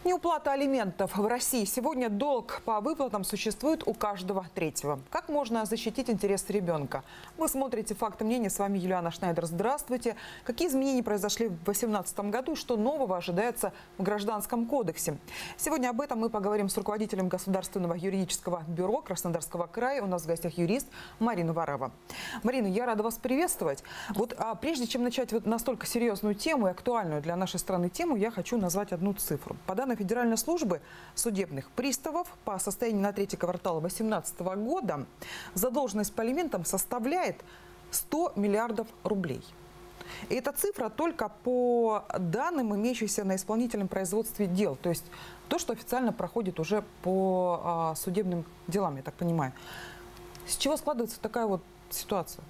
Неуплата алиментов в России. Сегодня долг по выплатам существует у каждого третьего. Как можно защитить интересы ребенка? Вы смотрите «Факты мнения». С вами Юлиана Шнайдер. Здравствуйте. Какие изменения произошли в 2018 году и что нового ожидается в Гражданском кодексе? Сегодня об этом мы поговорим с руководителем Государственного юридического бюро Краснодарского края. У нас в гостях юрист Марина Варова. Марина, я рада вас приветствовать. Прежде чем начать настолько серьезную тему и актуальную для нашей страны тему, я хочу назвать одну цифру. По данным Федеральной службы судебных приставов, по состоянию на третий квартал 2018 года задолженность по алиментам составляет 100 миллиардов рублей. И эта цифра только по данным, имеющимся на исполнительном производстве дел. То есть то, что официально проходит уже по судебным делам, я так понимаю. С чего складывается такая вот ситуация?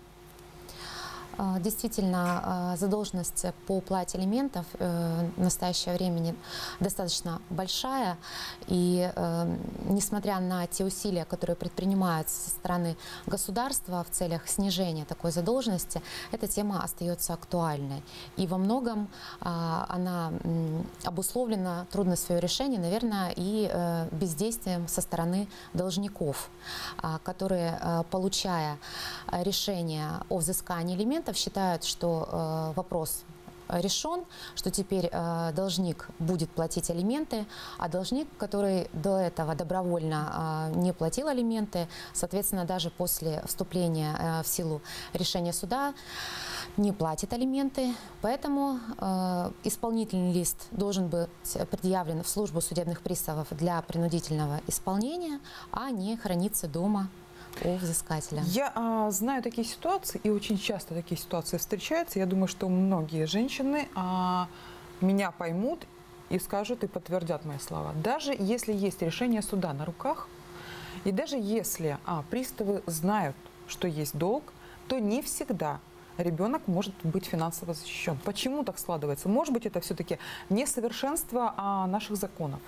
Действительно, задолженность по уплате алиментов в настоящее время достаточно большая. И несмотря на те усилия, которые предпринимаются со стороны государства в целях снижения такой задолженности, эта тема остается актуальной. И во многом она обусловлена, трудностью ее решения, наверное, и бездействием со стороны должников, которые, получая решение о взыскании алиментов, считают, что вопрос решен, что теперь должник будет платить алименты, а должник, который до этого добровольно не платил алименты, соответственно, даже после вступления в силу решения суда не платит алименты. Поэтому исполнительный лист должен быть предъявлен в службу судебных приставов для принудительного исполнения, а не храниться дома у взыскателя. Я знаю такие ситуации, и очень часто такие ситуации встречаются. Я думаю, что многие женщины меня поймут и скажут, и подтвердят мои слова. Даже если есть решение суда на руках, и даже если приставы знают, что есть долг, то не всегда ребенок может быть финансово защищен. Почему так складывается? Может быть, это все-таки несовершенство наших законов?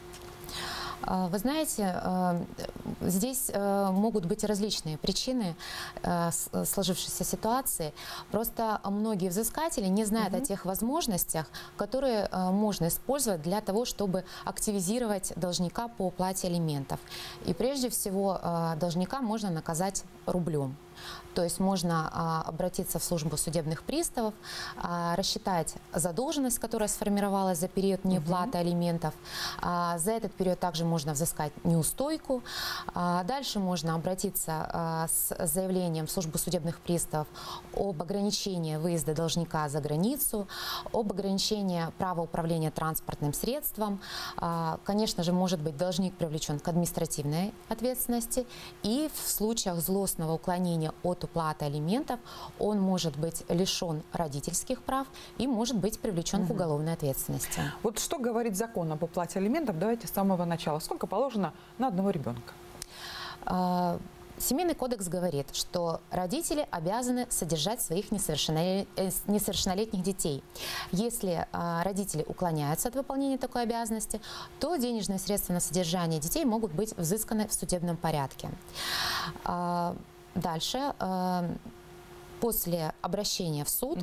Вы знаете, здесь могут быть различные причины сложившейся ситуации. Просто многие взыскатели не знают о тех возможностях, которые можно использовать для того, чтобы активизировать должника по уплате алиментов. И прежде всего должника можно наказать рублем. То есть можно обратиться в службу судебных приставов, рассчитать задолженность, которая сформировалась за период неуплаты алиментов. За этот период также можно взыскать неустойку. Дальше можно обратиться с заявлением в службу судебных приставов об ограничении выезда должника за границу, об ограничении права управления транспортным средством. Конечно же, может быть должник привлечен к административной ответственности. И в случаях злостного уклонения от уплаты алиментов он может быть лишен родительских прав и может быть привлечен к уголовной ответственности. Вот что говорит закон об уплате алиментов? Давайте с самого начала. Сколько положено на одного ребенка? Семейный кодекс говорит, что родители обязаны содержать своих несовершеннолетних детей. Если родители уклоняются от выполнения такой обязанности, то денежные средства на содержание детей могут быть взысканы в судебном порядке. Дальше, после обращения в суд,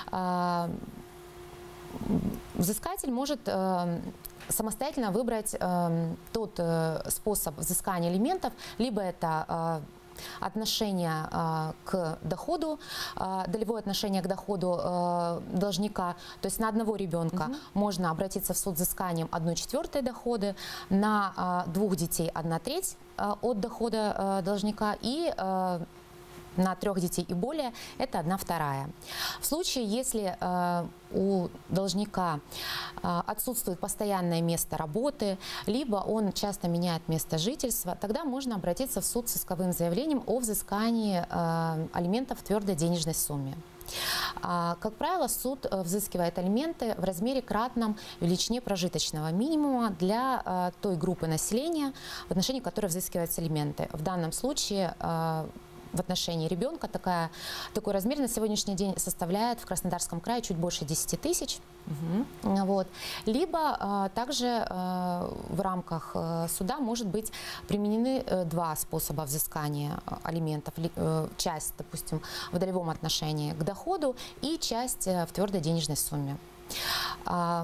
взыскатель может самостоятельно выбрать тот способ взыскания алиментов, либо это отношение к доходу, долевое отношение к доходу должника. То есть на одного ребенка можно обратиться в суд с взысканием 1/4 дохода, на 2 детей 1/3 от дохода должника, и на 3 детей и более это 1/2. В случае, если у должника отсутствует постоянное место работы, либо он часто меняет место жительства, тогда можно обратиться в суд с исковым заявлением о взыскании алиментов в твердой денежной сумме. Как правило, суд взыскивает алименты в размере кратном величине прожиточного минимума для той группы населения, в отношении которой взыскиваются алименты. В данном случае в отношении ребенка такой размер на сегодняшний день составляет в Краснодарском крае чуть больше 10 тысяч. Вот. Либо также в рамках суда может быть применены 2 способа взыскания алиментов. Часть, допустим, в долевом отношении к доходу и часть в твердой денежной сумме.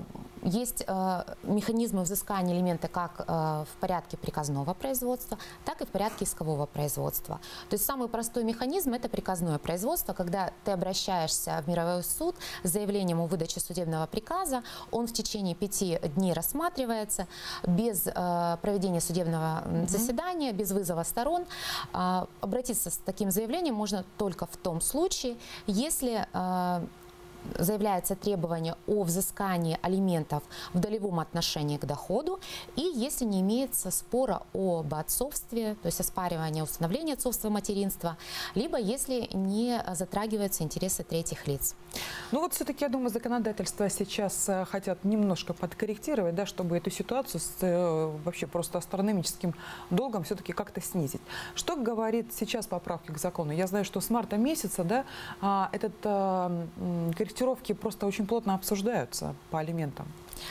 Есть механизмы взыскания алимента как в порядке приказного производства, так и в порядке искового производства. То есть самый простой механизм – это приказное производство, когда ты обращаешься в мировой суд с заявлением о выдаче судебного приказа, он в течение 5 дней рассматривается без проведения судебного заседания, без вызова сторон. Обратиться с таким заявлением можно только в том случае, если заявляется требование о взыскании алиментов в долевом отношении к доходу и если не имеется спора об отцовстве, то есть оспаривания установления отцовства материнства, либо если не затрагиваются интересы третьих лиц. Ну вот все-таки, я думаю, законодательство сейчас хотят немножко подкорректировать, да, чтобы эту ситуацию с вообще просто астрономическим долгом все-таки как-то снизить. Что говорит сейчас поправки к закону? Я знаю, что с марта месяца, да, корректировки просто очень плотно обсуждаются по алиментам.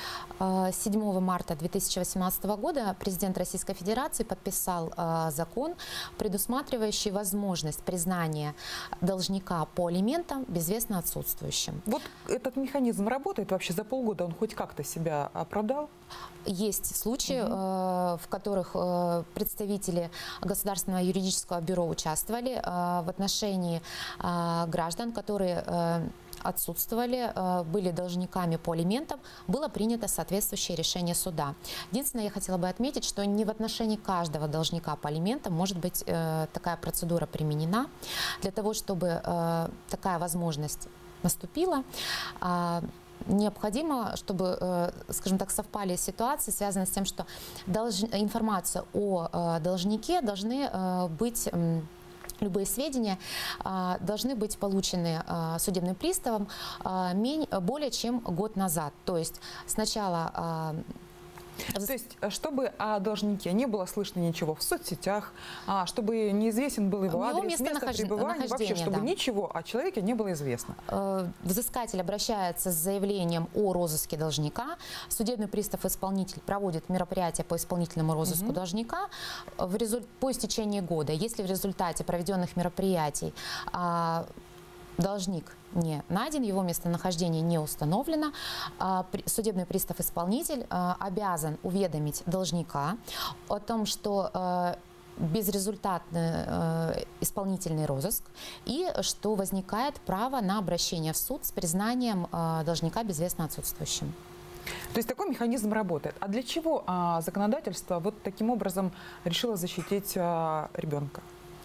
7 марта 2018 года президент Российской Федерации подписал закон, предусматривающий возможность признания должника по алиментам безвестно отсутствующим. Вот этот механизм работает вообще за полгода? Он хоть как-то себя оправдал? Есть случаи, в которых представители Государственного юридического бюро участвовали в отношении граждан, которые отсутствовали, были должниками по алиментам, было принято соответствующее решение суда. Единственное, я хотела бы отметить, что не в отношении каждого должника по алиментам может быть такая процедура применена. Для того, чтобы такая возможность наступила, необходимо, чтобы, скажем так, совпали ситуации, связанные с тем, что информация о должнике должны быть... Любые сведения должны быть получены судебным приставом более чем год назад. То есть сначала... То есть, чтобы о должнике не было слышно ничего в соцсетях, чтобы неизвестен был его адрес, место пребывания, вообще, чтобы ничего о человеке не было известно. Взыскатель обращается с заявлением о розыске должника, судебный пристав-исполнитель проводит мероприятие по исполнительному розыску должника по истечении года. Если в результате проведенных мероприятий должник не найден, его местонахождение не установлено, судебный пристав-исполнитель обязан уведомить должника о том, что безрезультатный исполнительный розыск и что возникает право на обращение в суд с признанием должника безвестно отсутствующим. То есть такой механизм работает. А для чего законодательство вот таким образом решило защитить ребенка?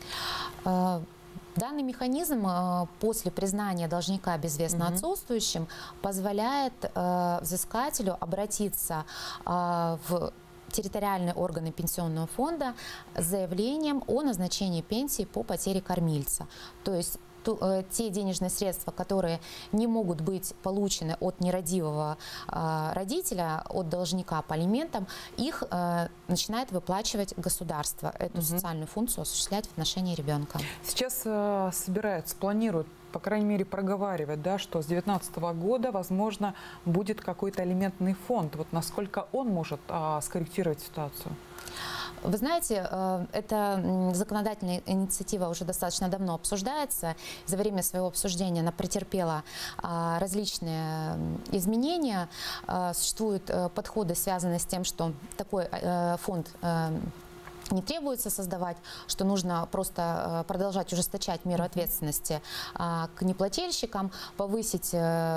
Данный механизм после признания должника безвестно отсутствующим позволяет взыскателю обратиться в территориальные органы пенсионного фонда с заявлением о назначении пенсии по потере кормильца. То есть те денежные средства, которые не могут быть получены от нерадивого родителя, от должника по алиментам, их начинает выплачивать государство. Эту социальную функцию осуществлять в отношении ребенка. Сейчас собираются, планируют, по крайней мере, проговаривать, да, что с 2019 года, возможно, будет какой-то алиментный фонд. Вот насколько он может скорректировать ситуацию? Вы знаете, эта законодательная инициатива уже достаточно давно обсуждается. За время своего обсуждения она претерпела различные изменения. Существуют подходы, связанные с тем, что такой фонд не требуется создавать, что нужно просто продолжать ужесточать меру ответственности к неплательщикам, повысить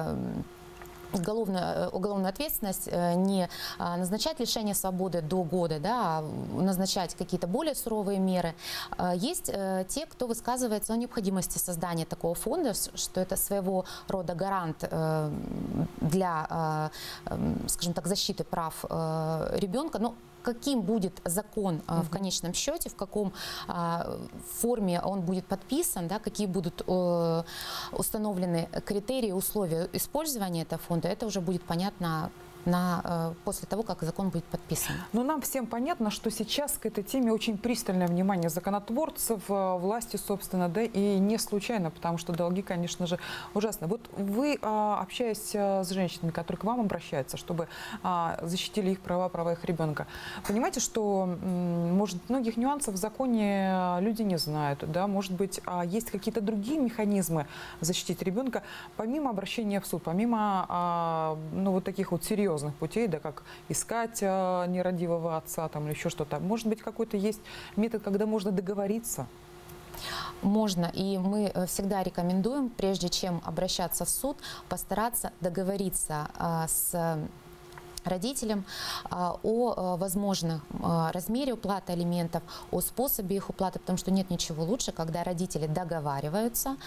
уголовную ответственность, не назначать лишение свободы до года, да, а назначать какие-то более суровые меры. Есть те, кто высказывается о необходимости создания такого фонда, что это своего рода гарант для, скажем так, защиты прав ребенка. Но каким будет закон в конечном счете, в каком форме он будет подписан, да, какие будут установлены критерии, условия использования этого фонда, это уже будет понятно после того, как закон будет подписан. Но нам всем понятно, что сейчас к этой теме очень пристальное внимание законотворцев, власти, собственно, да, и не случайно, потому что долги, конечно же, ужасны. Вот вы, общаясь с женщинами, которые к вам обращаются, чтобы защитили их права, права их ребенка, понимаете, что, может, многих нюансов в законе люди не знают, да, может быть, есть какие-то другие механизмы защитить ребенка, помимо обращения в суд, помимо, ну, вот таких вот серьезных серьезных путей, да, как искать нерадивого отца там, или еще что-то. Может быть, какой-то есть метод, когда можно договориться? Можно, и мы всегда рекомендуем, прежде чем обращаться в суд, постараться договориться с родителям о возможном размере уплаты алиментов, о способе их уплаты, потому что нет ничего лучше, когда родители договариваются.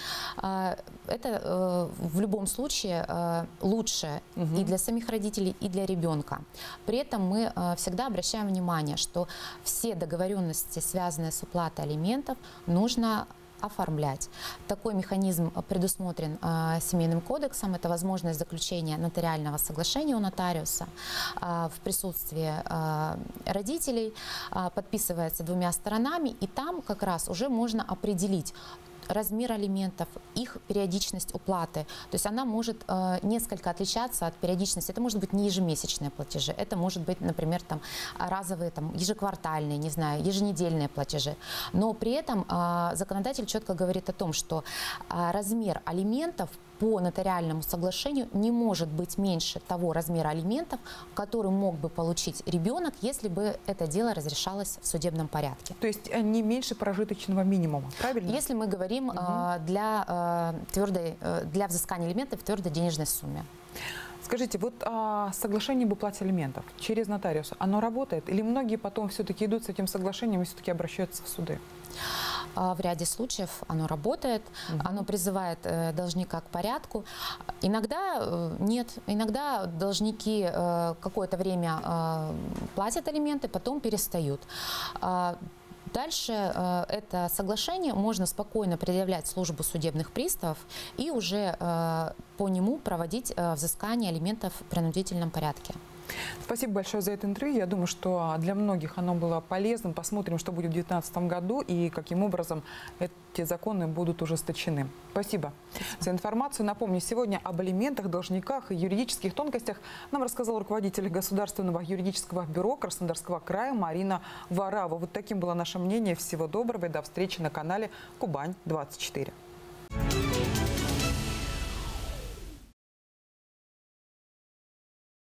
Это в любом случае лучше и для самих родителей, и для ребенка. При этом мы всегда обращаем внимание, что все договоренности, связанные с уплатой алиментов, нужно оформлять. Такой механизм предусмотрен Семейным кодексом. Это возможность заключения нотариального соглашения у нотариуса в присутствии родителей. Подписывается двумя сторонами, и там как раз уже можно определить размер алиментов, их периодичность уплаты. То есть она может несколько отличаться от периодичности. Это может быть не ежемесячные платежи, это может быть, например, там, разовые, там, ежеквартальные, не знаю, еженедельные платежи. Но при этом законодатель четко говорит о том, что размер алиментов по нотариальному соглашению не может быть меньше того размера алиментов, который мог бы получить ребенок, если бы это дело разрешалось в судебном порядке. То есть не меньше прожиточного минимума, правильно? Если мы говорим для взыскания алиментов в твердой денежной сумме. Скажите, вот соглашение об уплате алиментов через нотариуса, оно работает? Или многие потом все-таки идут с этим соглашением и все-таки обращаются в суды? В ряде случаев оно работает, оно призывает должника к порядку. Иногда нет, иногда должники какое-то время платят алименты, потом перестают. Дальше это соглашение можно спокойно предъявлять в службу судебных приставов и уже по нему проводить взыскание алиментов в принудительном порядке. Спасибо большое за это интервью. Я думаю, что для многих оно было полезным. Посмотрим, что будет в 2019 году и каким образом эти законы будут ужесточены. Спасибо за информацию. Напомню, сегодня об алиментах, должниках и юридических тонкостях нам рассказал руководитель Государственного юридического бюро Краснодарского края Марина Варава. Вот таким было наше мнение. Всего доброго и до встречи на канале Кубань-24.